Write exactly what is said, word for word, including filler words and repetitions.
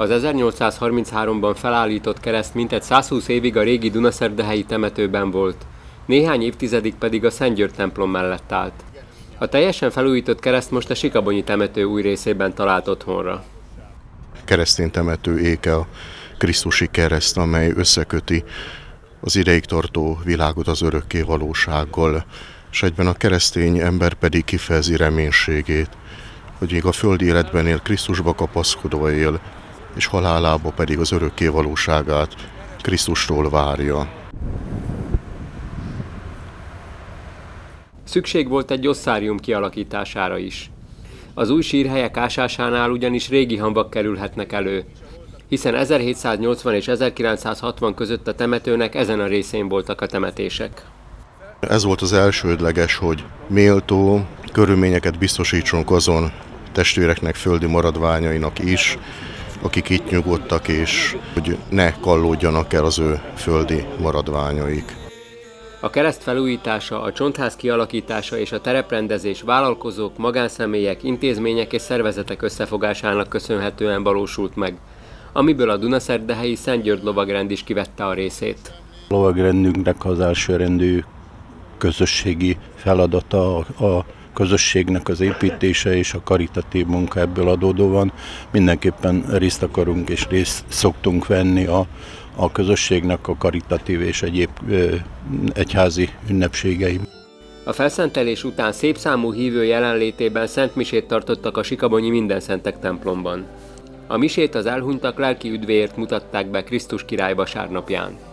Az ezernyolcszázharmincháromban felállított kereszt mintegy százhúsz évig a régi dunaszerdahelyi temetőben volt, néhány évtizedig pedig a Szent György templom mellett állt. A teljesen felújított kereszt most a Sikabonyi temető új részében talált otthonra. Keresztény temető éke a Krisztusi kereszt, amely összeköti az ideig tartó világot az örökké valósággal, és egyben a keresztény ember pedig kifejezi reménységét, hogy még a földi életben él, Krisztusba kapaszkodva él, és halálába pedig az örökké valóságát Krisztustól várja. Szükség volt egy osszárium kialakítására is. Az új sírhelyek ásásánál ugyanis régi hamvak kerülhetnek elő, hiszen ezerhétszáznyolcvan és ezerkilencszázhatvan között a temetőnek ezen a részén voltak a temetések. Ez volt az elsődleges, hogy méltó körülményeket biztosítsunk azon testvéreknek, földi maradványainak is, akik itt nyugodtak, és hogy ne kallódjanak el az ő földi maradványaik. A kereszt felújítása, a csontház kialakítása és a tereprendezés vállalkozók, magánszemélyek, intézmények és szervezetek összefogásának köszönhetően valósult meg, amiből a dunaszerdahelyi Szent György lovagrend is kivette a részét. A lovagrendünknek az elsőrendű közösségi feladata a közösségnek az építése és a karitatív munka ebből adódóan. Mindenképpen részt akarunk és részt szoktunk venni a, a közösségnek a karitatív és egyéb ö, egyházi ünnepségeim. A felszentelés után szép számú hívő jelenlétében szentmisét tartottak a Sikabonyi Mindenszentek templomban. A misét az elhunytak lelki üdvéért mutatták be Krisztus király vasárnapján.